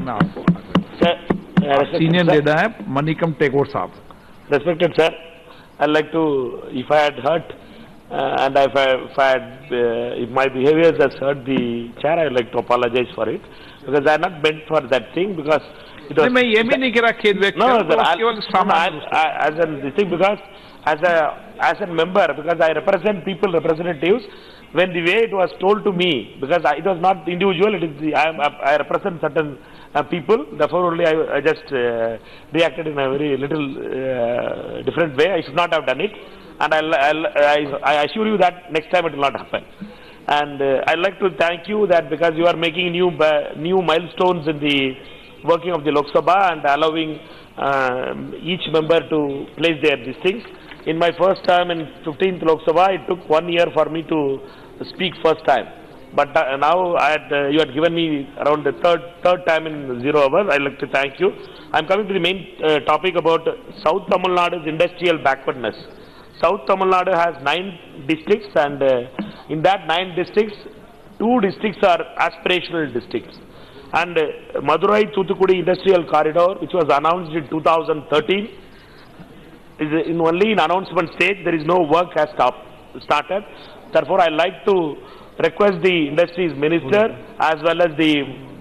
मैं आपको Sir, senior leader है मनिकम टेगोर साहब. respected sir, I'd like to, if I had hurt and if my behavior has hurt the chair, I'd like to apologize for it because I am not meant for that thing because it was. मैं ये भी नहीं कह रहा खेद व्यक्त No, करूं, sir, तो केवल सामान्य as an this thing because as a member because I represent people representatives. When the way it was told to me, because it was not individual, it is I represent certain people. Therefore, only I just reacted in a very little different way. I should not have done it, and I assure you that next time it will not happen. And I'd like to thank you that because you are making new milestones in the working of the Lok Sabha and allowing each member to place these things. In my first time in 15th Lok Sabha, it took 1 year for me to speak first time. But now you had given me around the third time in 0 hours. I'd like to thank you. I'm coming to the main topic about South Tamil Nadu's industrial backwardness. South Tamil Nadu has 9 districts, and in that 9 districts, 2 districts are aspirational districts. And Madurai Thoothukudi Industrial Corridor, which was announced in 2013, is only in announcement stage. There is no work has started. Therefore, I like to request the industries minister as well as the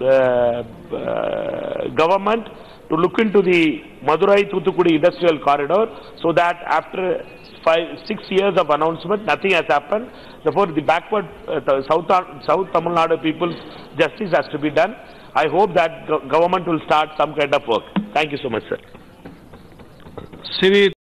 government to look into the Madurai Thoothukudi Industrial Corridor, so that after 5-6 years of announcement, nothing has happened. Therefore, the backward South Tamil Nadu people's justice has to be done. I hope that government will start some kind of work. Thank you so much, sir.